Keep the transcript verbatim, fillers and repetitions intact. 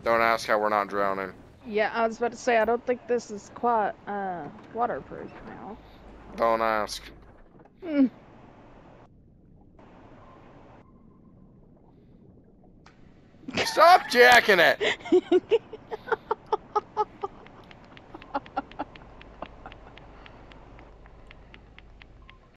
Don't ask how we're not drowning. Yeah, I was about to say, I don't think this is quite uh, waterproof now. Don't ask. Mm. Stop jacking it!